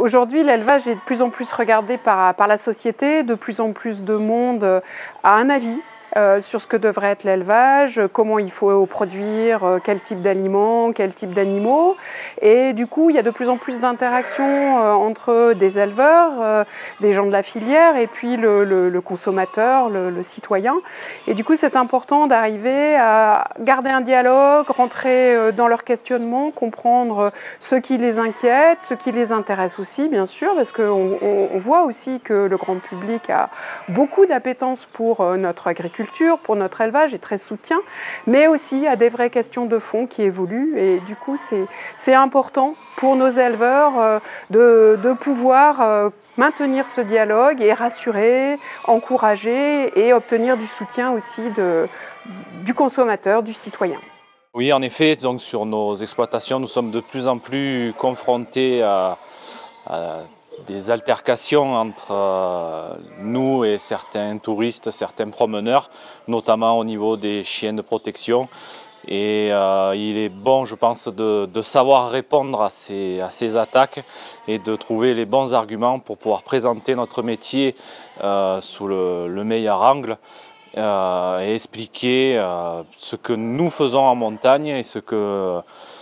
Aujourd'hui, l'élevage est de plus en plus regardé par la société, de plus en plus de monde a un avis sur ce que devrait être l'élevage, comment il faut produire, quel type d'aliments, quel type d'animaux. Et du coup, il y a de plus en plus d'interactions entre des éleveurs, des gens de la filière et puis le consommateur, le citoyen. Et du coup, c'est important d'arriver à garder un dialogue, rentrer dans leur questionnement, comprendre ce qui les inquiète, ce qui les intéresse aussi, bien sûr, parce qu'on voit aussi que le grand public a beaucoup d'appétence pour notre agriculture, pour notre élevage et très soutien, mais aussi à des vraies questions de fond qui évoluent. Et du coup, c'est important pour nos éleveurs de pouvoir maintenir ce dialogue et rassurer, encourager et obtenir du soutien aussi du consommateur, du citoyen. Oui, en effet, donc sur nos exploitations, nous sommes de plus en plus confrontés à des altercations entre nous et certains touristes, certains promeneurs, notamment au niveau des chiens de protection. Et il est bon, je pense, de savoir répondre à ces attaques et de trouver les bons arguments pour pouvoir présenter notre métier sous le meilleur angle. Et expliquer ce que nous faisons en montagne et ce que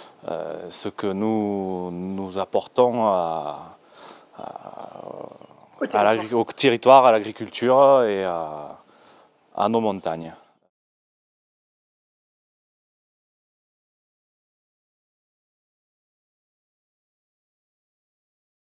nous apportons au territoire, à l'agriculture et à nos montagnes.